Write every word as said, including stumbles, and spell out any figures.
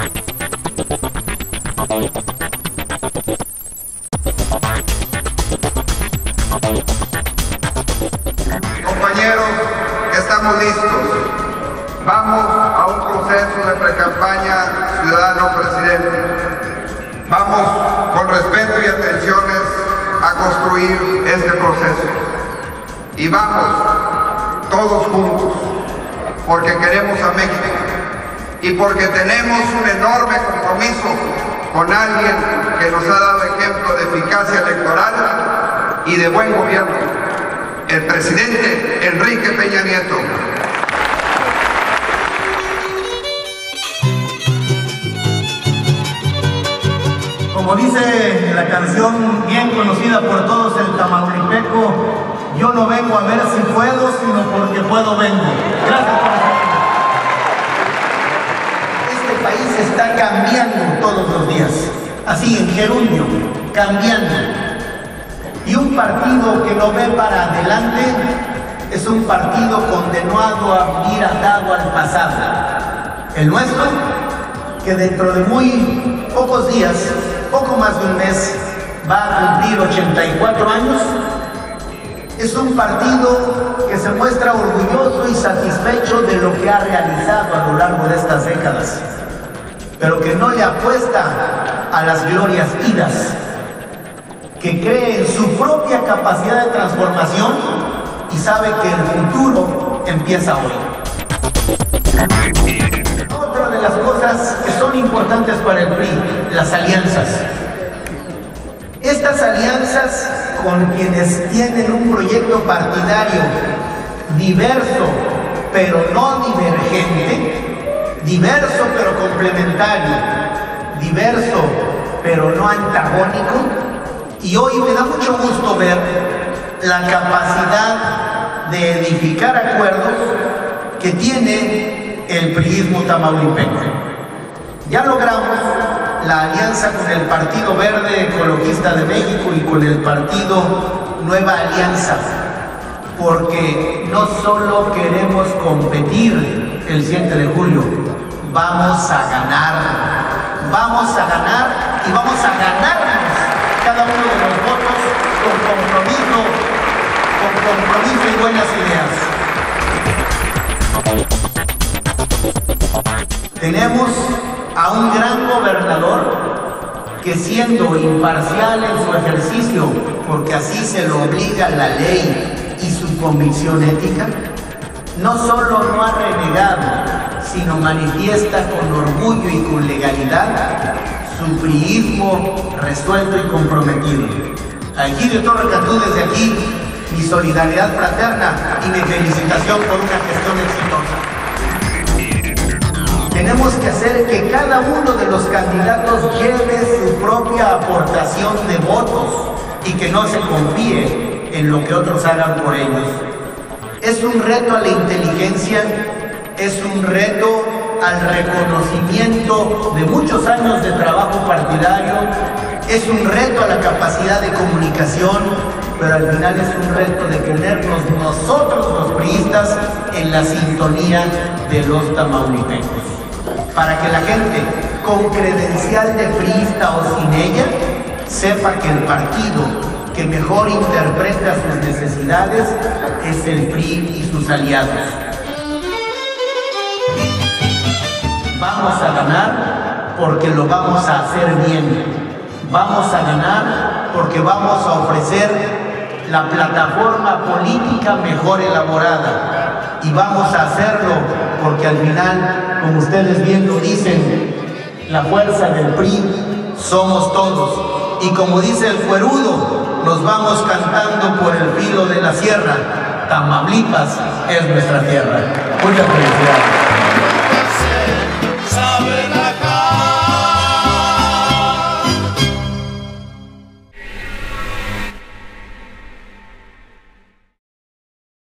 Compañeros, estamos listos. Vamos a un proceso de precampaña ciudadano presidente. Vamos con respeto y atenciones a construir este proceso. Y vamos todos juntos, porque queremos a México y porque tenemos un enorme compromiso con alguien que nos ha dado ejemplo de eficacia electoral y de buen gobierno, el presidente Enrique Peña Nieto. Como dice la canción bien conocida por todos, el tamaulipeco, yo no vengo a ver si puedo, sino porque puedo vengo. Gracias por estar. Este país está cambiando todos los días, así en gerundio, cambiando. Y un partido que no ve para adelante es un partido condenado a vivir atado al pasado. El nuestro, que dentro de muy pocos días, poco más de un mes, va a cumplir ochenta y cuatro años, es un partido que se muestra orgulloso y satisfecho de lo que ha realizado a lo largo de estas décadas, pero que no le apuesta a las glorias idas, que cree en su propia capacidad de transformación y sabe que el futuro empieza hoy. Otra de las cosas que son importantes para el P R I, las alianzas. Estas alianzas con quienes tienen un proyecto partidario diverso, pero no divergente, diverso pero complementario, diverso pero no antagónico. Y hoy me da mucho gusto ver la capacidad de edificar acuerdos que tiene el priismo tamaulipeco. Ya logramos la alianza con el Partido Verde Ecologista de México y con el Partido Nueva Alianza, porque no solo queremos competir el siete de julio, vamos a ganar, vamos a ganar y vamos a ganarnos cada uno de los votos con compromiso, con compromiso y buenas ideas. Tenemos a un gran gobernador que, siendo imparcial en su ejercicio, porque así se lo obliga la ley y su convicción ética, no solo no ha renegado, sino manifiesta con orgullo y con legalidad su priismo resuelto y comprometido. A Egidio Torre Cantú, desde aquí, mi solidaridad fraterna y mi felicitación por una gestión exitosa. Tenemos que hacer que cada uno de los candidatos lleve su propia aportación de votos y que no se confíe en lo que otros hagan por ellos. Es un reto a la inteligencia, es un reto al reconocimiento de muchos años de trabajo partidario, es un reto a la capacidad de comunicación, pero al final es un reto de tenernos nosotros los priistas en la sintonía de los tamaulipecos, para que la gente con credencial de priista o sin ella sepa que el partido que mejor interpreta sus necesidades es el P R I y sus aliados. Vamos a ganar porque lo vamos a hacer bien. Vamos a ganar porque vamos a ofrecer la plataforma política mejor elaborada. Y vamos a hacerlo porque al final, como ustedes bien lo dicen, la fuerza del P R I somos todos. Y como dice el cuerudo, nos vamos cantando por el filo de la sierra. Tamaulipas es nuestra tierra. Muchas felicidades.